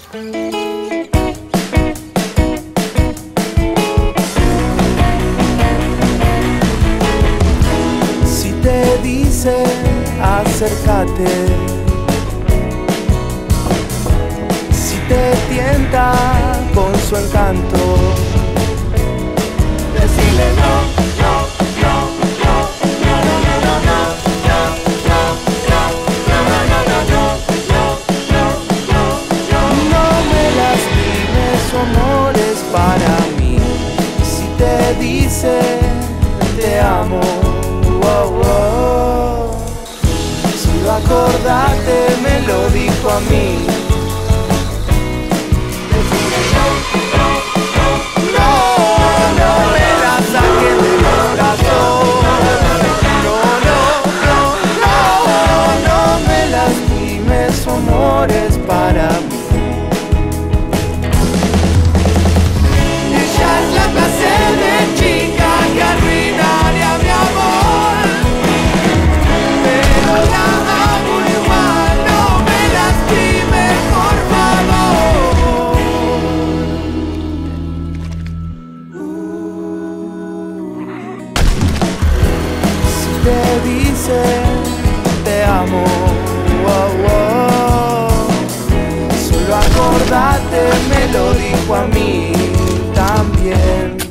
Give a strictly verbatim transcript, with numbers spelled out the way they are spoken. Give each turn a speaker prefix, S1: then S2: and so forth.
S1: Si te dice acércate, si te tienta con su encanto, decirle no, no, no, no, no, no, no, no, no, no, no, no, no, no, no, no, no, no, no me lastimes, su amor es para mí. Si te dice te amo, oh, oh, solo acordate, me lo dijo a mí. Su amor es para mí. Ella es la clase de chica que arruinaría mi amor, pero la amo igual, no me lastime, por favor. Si te dice te amo, oh, oh, solo acordate, me lo dijo a mí también.